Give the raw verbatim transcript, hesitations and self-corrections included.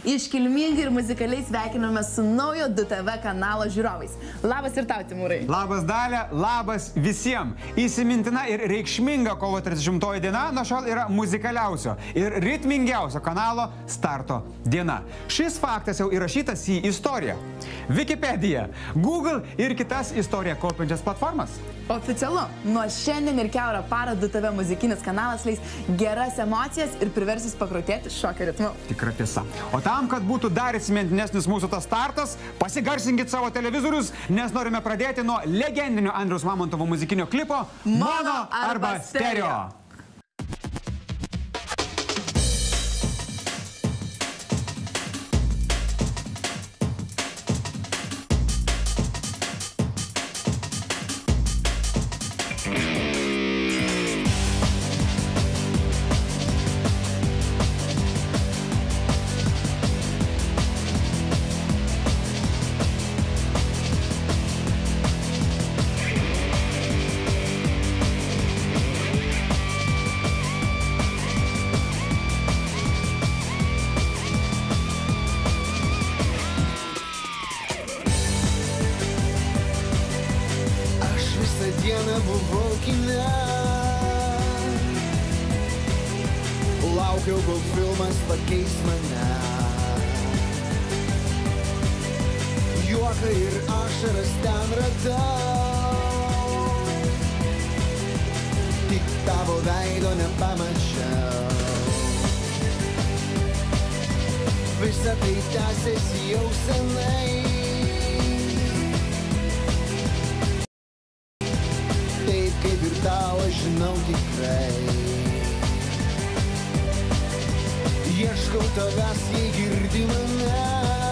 iškilmingai ir muzikaliai sveikiname su naujo du T V kanalo žiūrovais. Labas ir tau, Timūrai. Labas, Dalia, labas visiems. Įsimintina ir reikšminga kovo trisdešimtoji diena nuo šiol yra muzikaliausio ir ritmingiausio kanalo starto diena. Šis faktas jau įrašytas į istoriją. Wikipedia, Google ir kitas istoriją kaupiančias platformas. Oficialu, nuo šiandien ir kiaurą parą du T V muzikinis kanalas leis geras emocijas ir priversis pakrutėti šokio ritmu. Tikra tiesa. O tam, kad būtų dar įsimintinesnis mūsų tas startas, pasigarsinkit savo televizorius, nes norime pradėti nuo legendinio Andriaus Mamontovo muzikinio klipo Mono arba Stereo. Dieną buvau kine, laukiau, kol filmas pakeis mane. Juoką ir ašaras ten radau, tik tavo veido nepamačiau. Visa tai tęsiasi jau senai, kaip ir tau aš žinau tikrai. Ieškau tavęs, jei girdi mane,